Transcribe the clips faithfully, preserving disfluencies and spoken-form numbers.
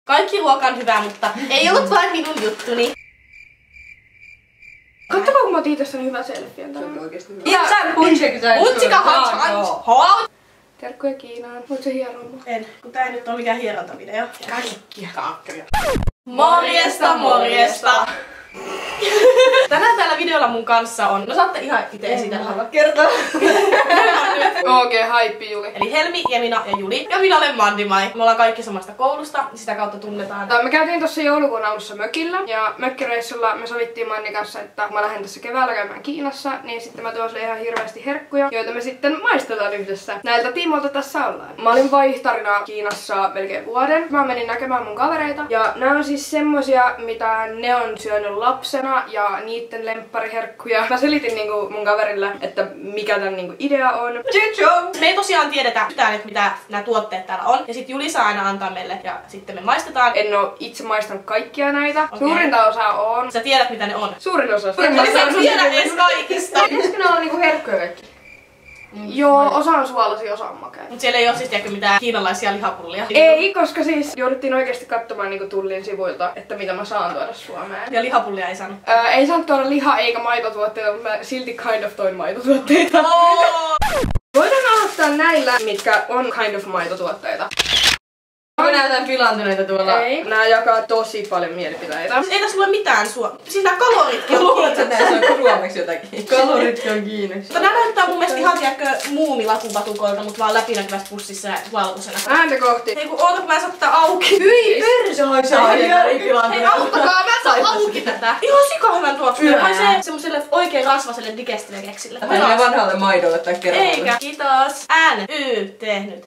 Kaikki ruoka on hyvää, mutta ei ollut vain minun juttuni. Katsokaa, kun mä otin tässä hyvä selfie. Se on oikeesti hyvä. Ja Utsika hot. Terkkuja Kiinaan. Voit se hieromaan? En, kun tää ei nyt ole mikään hierontavideo. Kaikkia kaakkeria. Morjesta, morjesta! Tänään täällä videolla mun kanssa on, no saatte ihan itse esitellä. Haluan kertoa. Okei, okay, haippi Juli. Eli Helmi, Emina ja Juli. Ja minä olen Mandimai. Me ollaan kaikki samasta koulusta, sitä kautta tunnetaan. Me käytiin tossa joulukuun alussa mökillä. Ja mökkireissulla me sovittiin Mannin kanssa, että kun mä lähden tässä keväällä käymään Kiinassa, niin sitten mä tuon sulle ihan hirveästi herkkuja, joita me sitten maistellaan yhdessä. Näiltä tiimoilta tässä ollaan. Mä olin vaihtarina Kiinassa melkein vuoden. Mä menin näkemään mun kavereita. Ja nämä on siis semmosia, mitä ne on syönyt lapsena ja niitten lemppariherkkuja. Mä selitin niinku mun kaverille, että mikä tän niinku idea on. Me ei tosiaan tiedetä yhtään, että mitä nämä tuotteet täällä on. Ja sit Juli saa aina antaa meille ja sitten me maistetaan. En oo itse maistanut kaikkia näitä. Okay. Suurinta osaa on. Sä tiedät mitä ne on. Suurin osa. Eli sä et tiedä edes kaikista. Pitäisikö ne olla niinku herkkuja kaikki? Joo, osa on suolaisia, osa on makeita. Mut siellä ei oo siis tiedäkö mitään kiinalaisia lihapullia. Ei, koska siis jouduttiin oikeesti katsomaan niinku Tullin sivuilta, että mitä mä saan tuoda Suomeen. Ja lihapullia ei saanut. Öö, ei saanut tuoda liha eikä maitotuotteita, mutta mä silti kind of toin maitotuotteita. Oh! Voidaan aloittaa näillä, mitkä on kind of maitotuotteita. Onko nää jotain pilaantuneita tuolla? Ei. Nää jakaa tosi paljon mielipiteitä. Ei tässä ole mitään sua. Siis nää kaloritkin on Luuletko, kiinnostavia. että näissä on suomeksi jotakin? Kaloritkin on kiinnostavia. Mutta nää näyttää mun mielestä ihan tiedäkö muumilakupatukoilta, mut vaan läpinäkyvässä pussissa ja valkoisena. Ääntä kohti. Ei kun oota kun mä en saa tätä auki. Hyi perse haisee! Hei auttakaa, mä en saa auki tätä. Ihan sika hyvän tuoksunen. Haisee semmoselle oikein rasvaselle digestive-keksille. Tämä on vanhalle maidolle tai kerralle. Eikä. Kiitos. N, Y, tehnyt.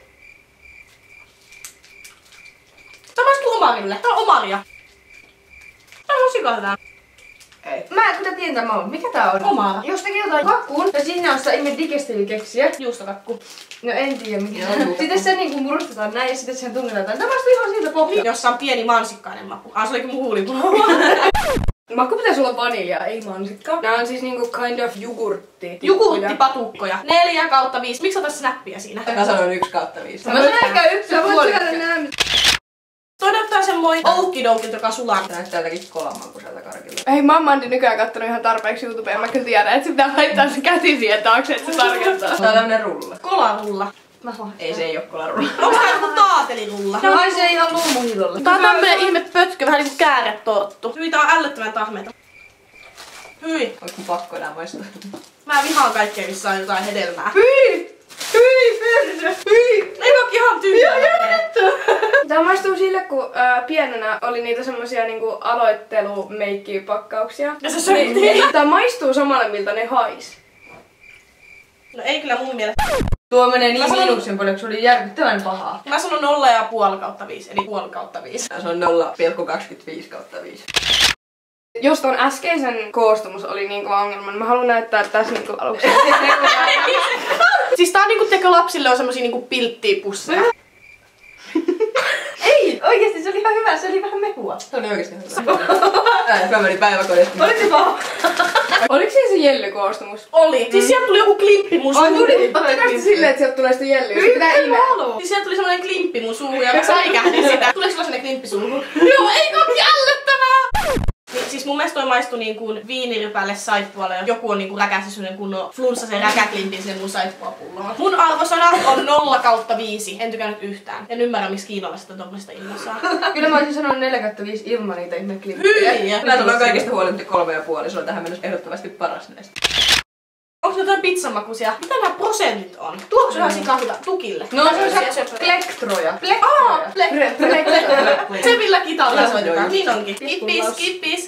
Tää maistuu omarille. Tää on omaria. Tää on sika hyvää. Ei. Mä en kyllä tiedä tämä on. Mikä tää on? Omara. Jos tekee jotain kakkuun ja sinne on sitä ihme digestiivikeksiä. Juustokakku. No en tiedä mikä on. Sitten se niinku murustetaan näin ja sitten siihen tungetaan. Tämä maistuu ihan siltä pohjalta. Jossa on pieni mansikkainen maku. Ah, se olikin mun huulipula. Maku pitäisi olla vaniljaa, ei mansikkaa. Nää on siis niinku kind of jogurtti. Jogurttipatukkoja. Neljä kautta viisi. Miksi otat snappia siinä? Mä sanoin yksi kautta viisi. Mä Mä voin sanoin ehkä yksi ja Sä voit puoli. syödä nää. Toi näyttää semmoinen oukkidoukilta, joka sulaa. Tää näyttää jotakin kolamankuselta karkilta. Hei, mä oon Mandi nykyään kattonut ihan tarpeeksi YouTubea. Mä kyllä tiedän, että se pitää laittaa se käsi siihen taakse, että se tarkoittaa. Tää on tämmönen rulla. Kolarulla. Mä vaan. Ei se ei oo kolarulla. Onko tää joku taatelirulla? No haisee ihan luumuhilolle. Tää on tämmönen ihme pötkö, vähän niinku kääretorttu. Hyi, tää on ällöttävän tahmeita. Hyi. Onko mun pakko enää maistaa? Mä vihaan kaikkea, missä on jotain hedelmää. Hyi! Hyi, perse! Hyi! Ei vaikka ihan tyhjää. Tää maistuu sille, kun ää, pienenä oli niitä semmosia niinku aloittelumeikki-pakkauksia. Ja sä söit niitä. Tää maistuu samalle, miltä ne hais. No ei kyllä mun mielestä. Tuo menee niin Mä sanon- miinuksen paljon, kun se oli järkyttävän pahaa. Mä sanon nolla ja puoli kautta viisi, eli puoli kautta viisi. Se on nolla pilkku kaksikymmentäviisi kautta viisi. Jos ton äskeisen koostumus oli niin kova ongelma, niin mä haluan näyttää tässä niinku aluksi. Siis tää on niinku teko lapsille on semmosia niinku pilttipusseja. Ei! Oikeesti se oli ihan hyvä, se oli vähän mehua. Se oli oikeesti hyvä. Ää, mä menin päiväkodista. Oliko se paha? Oliko siinä se jellykoostumus? Oli. Siis sieltä tuli joku klimppi mun Ai suuhun. tuli! Ottakaa sitä silleen, että sieltä tulee sitä jellyä. Se pitää imeä. Siis sieltä tuli semmonen klimppi mun suuhun ja mä säikähdin sitä. Tuleeko sulla semmonen klimppi suuhun? Joo, ei oo jällyttävää! Niin, siis mun mielestä toi maistuu niin kuin viinirypälle saippualle ja joku on niinku räkässä semmonen kunnon flunssasen räkäklimpin sen mun saippuapulloon. Mun arvosana on nolla kautta viisi. En tykännyt yhtään. En ymmärrä miksi kiinalaiset on tommasta innossaan. Kyllä mä olisin sanonut neljä kautta viisi ilman niitä ihme klippejä. Hyi! Mä sanon kaikista huolimatta kolme ja puoli. Se on tähän mennessä ehdottomasti paras näistä. Onko jotain pizzamakuisia? Mitä nämä prosentit on? Tuoksu ihan sika hyvä tukille. No se on Siellä se plektroja. Aa, Plektroja. se millä kitalla Joo, soitetaan. joo, Niin onkin. Kippis, kippis.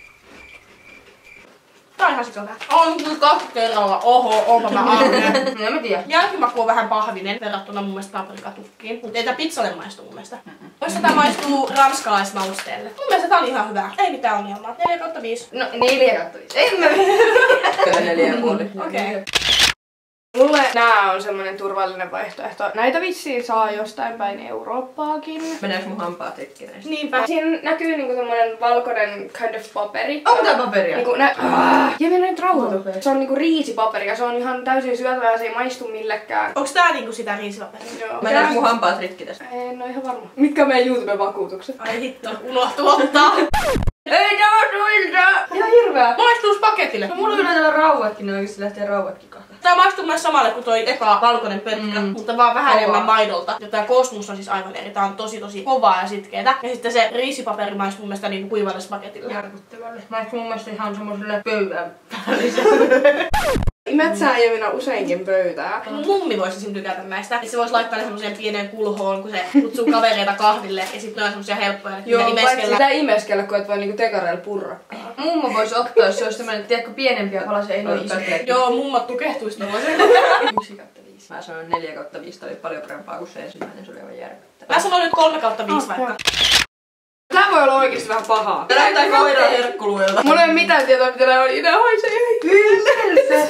Tää on ihan sika hyvä. On kyllä kaksi kerralla. Oho, onpa mä ahne. En mä tiedä. Jälkimaku on vähän pahvinen verrattuna mun mielestä paprikatukkiin. Mutta ei tää pizzalle maistu mun mielestä. Muista tää maistuu ranskalaismausteelle. Mun mielestä tää oli ihan hyvä. Ei mitään ongelmaa. neljä kautta viisi. No neljä kautta viisi. En mä. Kyllä neljä ja puoli. Okei. Okay. Mulle nää on semmonen turvallinen vaihtoehto. Näitä vissiin saa jostain päin Eurooppaakin. Meneekö mun hampaat rikki näistä? Niinpä. Siinä näkyy niinku tommonen valkoinen kind of paperi. Onko tää paperia? Niinku nä... Ah, ja mennä nyt rauhoitu. Se on niinku riisipaperi ja se on ihan täysin syötävä ja se ei maistu millekään. Onks tää niinku sitä riisipaperia? Joo. Meneekö mun hampaat rikki tästä? En oo ihan varma. Mitkä on meidän YouTube-vakuutukset? Ai hitto, unohtu ottaa. Ei tää on suilta! Ihan hirveä. Maistuus paketille. No mulla on täällä rauetkin, ne oikeesti lähtee rauetkin kahta. Tää maistuu myös samalle kuin toi eka valkoinen pötkä, mm. mutta vaan vähän Kovaa. enemmän maidolta. Ja tää koostumus on siis aivan eri. Tää on tosi tosi kovaa ja sitkeetä. Ja sitten se riisipaperi maistuu mun mielestä niinku kuivalle spagetille. Järkyttävälle. Maistuu mun mielestä ihan semmoselle pöydän päälliselle. Metsää ei mennä useinkin pöytää. Mun mummi voisi esim. Tykätä näistä. Ja se voisi laittaa ne semmoseen pieneen kulhoon, kun se kutsuu kavereita kahville. Ja sit ne on semmosia helppoja, että Joo, niitä paitsi imeskellä. sitä imeskellä, kun et voi niinku tekareilla purrakkaa. Mummo voisi ottaa, jos se olisi tämmönen, tiedätkö, pienempiä palasia, ei noin isoja. Joo, mummat tukehtuisi tollasen. Yksi kautta viisi. Mä sanoin neljä kautta viisi, tää oli paljon parempaa kuin se ensimmäinen, se oli aivan järkyttävää. Mä sanon nyt kolme kautta viisi vaikka. Tää voi olla oikeesti vähän pahaa. Tää näyttää koiran herkkuluilta. Mulla ei ole mitään tietoa, mitä nää on. Nää haisee ihan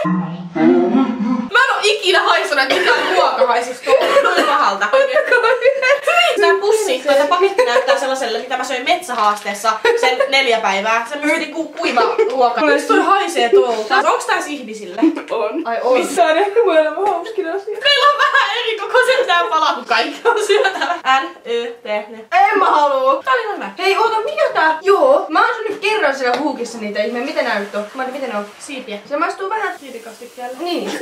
Mä en oo ikinä haistanut, että mikään ruoka haisis tuolla. Noin pahalta. Tää pussi, tai tää paketti näyttää sellaiselle, mitä mä söin metsähaasteessa sen neljä päivää. Semmoista niinku kuiva ruoka. Miksi toi haisee tuolta? Onks tää ihmisille? on. Ai on. Missä on ehkä mun elämä hauskin asia. Meillä on vähän eri kokoiset tää pala, kun kaikki on syötävä. N, Y, T, N. En mä haluu. Tää oli hyvä. Hei, oota, mikä tää? Joo, mä oon nyt kerran siellä huukissa niitä ihme. Miten nää nyt on? Mä en, miten ne on? Siipiä. Se maistuu vähän. Siitikastikkeelle. Niin.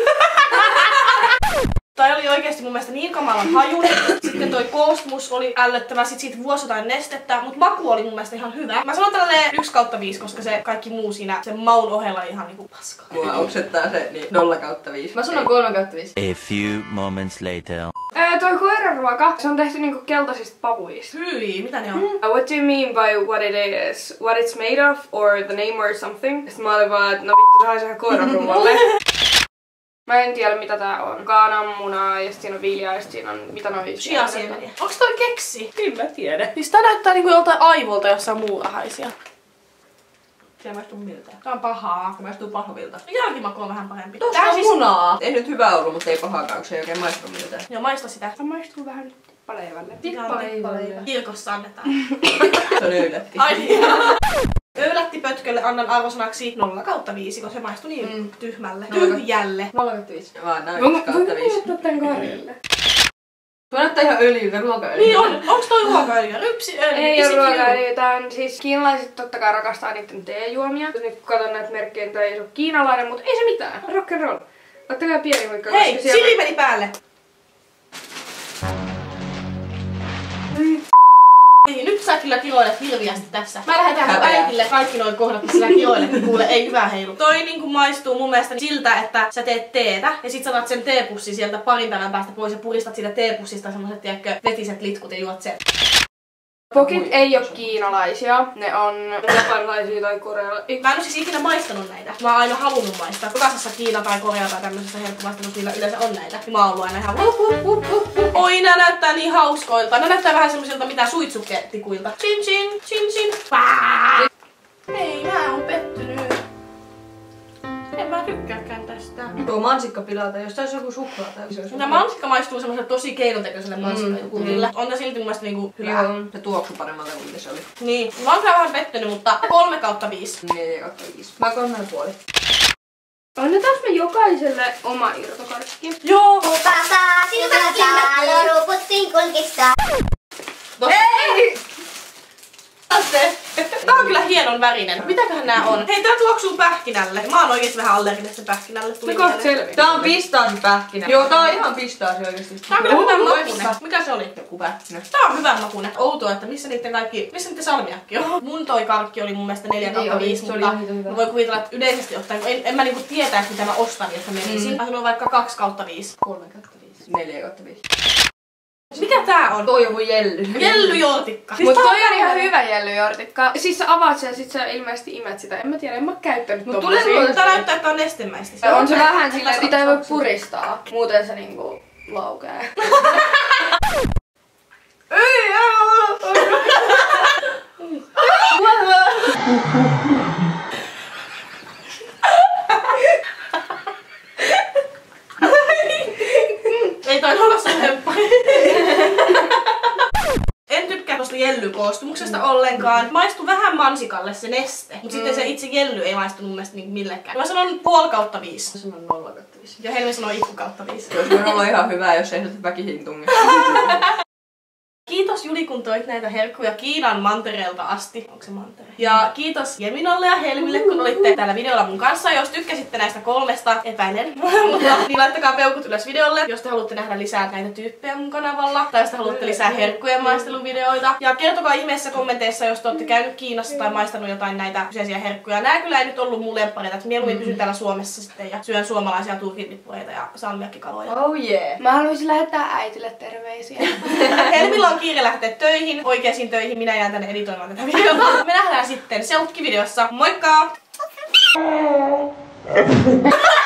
Tai oli oikeesti mun mielestä niin kamalan hajunen. Sitten toi koostumus oli ällöttävä, sit siitä vuosi jotain nestettä, mut maku oli mun mielestä ihan hyvä. Mä sanon tälleen yksi kautta viisi, koska se kaikki muu siinä sen maun ohella oli ihan niinku paskaa. Mua oksettaa se niin nolla kautta viisi. Mä sanon kolme kautta viisi. A few moments later. Ää, toi koiranruoka, se on tehty niinku keltaisista pavuista. Hyi, mitä ne on? Uh, what do you mean by what it is? What it's made of? Or the name or something? Sitten mä olin vaan, että no vittu, se haisee ihan koiranruoalle. Mä en tiedä mitä tää on. Kananmunaa ja sit siinä on viljaa ja sit siinä on mitä noi... Chia-siemeniä. Onks toi keksi? En mä tiedä. Siis tää näyttää niinku joltain aivolta jossain muurahaisia. Se ei maistu miltään. Tää on pahaa. Se maistuu pahvilta. Jälkimaku on vähän parempi. Tossa Tää on siis... munaa. Ei nyt hyvä ollut, mutta ei pahaakaan, kun se ei oikein maistu miltään. Joo, maista sitä. Tää maistuu vähän tippaleivälle. Tippaleivä. Kirkossa annetaan. Se on öylätti. Ai niin. Öylättipötkölle annan arvosanaksi nolla kautta viisi, koska se maistui niin Mm. tyhmälle. Nolla. Tyhjälle. nolla kautta viisi. Vaan näin Voinko yksi kautta viisi. ottaa tän Karille? Tuo näyttää ihan öljyltä, ruokaöljyltä. Niin on. Onks toi ruokaöljyä? Rypsiöljy. Ei ja oo sit ruokaöljyä. Tää on siis kiinalaiset totta kai rakastaa niitten teejuomia. Nyt kun katon näitä merkkejä, niin tää ei oo kiinalainen, mutta ei se mitään. Rock and roll. Ottakaa pieni huikka. Hei, koska siellä- Siri meni päälle. Niin, nyt sä kyllä kiroilet hirviästi tässä. Mä lähetän mun Häpeä. äitille kaikki noin kohdat, missä sä kiroilet, niin kuule, ei hyvä heilu. Toi niinku maistuu mun mielestä siltä, että sä teet teetä ja sit sä otat sen teepussin sieltä parin päivän päästä pois ja puristat siitä teepussista semmoset, tiedätkö, vetiset litkut ja juot sen. Pokit ei oo kiinalaisia, ne on japanilaisia tai korealaisia. Mä en oo siis ikinä maistanut näitä. Mä oon aina halunnut maistaa. Jokaisessa Kiina tai Korea tai tämmöisessä herkkumaistelussa niillä yleensä on näitä. Ja mä oon ollut aina ihan wup, wup, wup, wup, wup. Oi, nää näyttää niin hauskoilta. Nää näyttää vähän semmoisilta mitä suitsuketikuilta. Chin chin, chin chin. Pää! Ei, mä oon pettynyt. En mä tykkääkään tästä. Tuo mansikka pilata, jos tässä on joku suklaa tai se olisi. Tämä mansikka maistuu semmoiselle tosi keinotekoiselle mansikkajukulle. Mm, on tää silti mun mielestä niinku hyvää. Joo, se tuoksu paremmalta kuin mitä se oli. Niin, mä oon kyllä vähän pettynyt, mutta kolme kautta viisi. neljä kautta viisi. Mä kolme ja puoli. Annetaanko me jokaiselle oma irtokarkki? Joo! Pata, silmät loruputtiin kulkista. No, ei! Tää on kyllä hienon värinen. Mitäköhän nää on? Hei, tää tuoksuu pähkinälle. Mä oon oikeesti vähän allerginen sen pähkinälle. Tuli Se kohta mieleen. selviää. Tää on pistaasipähkinä. Joo, tää on ihan pistaasi oikeesti. Tää on kyllä hyvän makuinen. Mikä se oli? Joku pähkinä. Tää on hyvän makuinen. Outoa, että missä niitten kaikki, missä niitten salmiakki on. Mun toi karkki oli mun mielestä neljä kautta oli, viisi, se oli mutta ihan hyvä. mä voin kuvitella, että yleisesti ottaen, kun en, en mä niinku tietäisi mitä mä ostan, jotta menisin. Mä sanon vaikka kaksi kautta viisi. kolme kautta viisi. neljä kautta viisi. Mikä tää on? Toi on mun jelly. Jellyjortikka. Mut toi on ihan hyvä jellyjortikka. Siis sä avaat sen ja sit sä ilmeisesti imet sitä. En mä tiedä, en mä oo käyttänyt Mut tommosia. tulee Tää näyttää, että on nestemäistä. On se vähän silleen, että pitää voi puristaa. Muuten se niinku laukee. Ei, koostumuksesta ollenkaan. Maistui vähän mansikalle se neste, mutta mm. sitten se itse jelly ei maistu mun mielestä niinku millekään. Mä sanon puoli kautta viisi. Mä sanon nolla kautta viisi. Ja Helmi sanoo itku kautta viisi. Olisi voinut olla ihan hyvää, jos ei nyt väkisin tungi. Kiitos Juli, kun toit näitä herkkuja Kiinan mantereelta asti. Onko se mantere? Ja kiitos Jeminalle ja Helmille, kun olitte täällä videolla mun kanssa. Jos tykkäsitte näistä kolmesta, epäilen, niin laittakaa peukut ylös videolle, jos te haluatte nähdä lisää näitä tyyppejä mun kanavalla. Tai jos te haluatte lisää herkkujen maisteluvideoita. Ja kertokaa ihmeessä kommenteissa, jos te olette käynyt Kiinassa tai maistanut jotain näitä kyseisiä herkkuja. Nää kyllä ei nyt ollut mun lemppareita, että mieluummin pysyn täällä Suomessa sitten ja syön suomalaisia turkinlippureita ja salmiakkikaloja. Oh yeah. Mä haluaisin lähettää äitille terveisiä. Helmillä on kiire lähteä töihin, oikeisiin töihin. Minä jään tänne editoimaan tätä videota. Me nähdään sitten seuraavassa videossa. Moikka!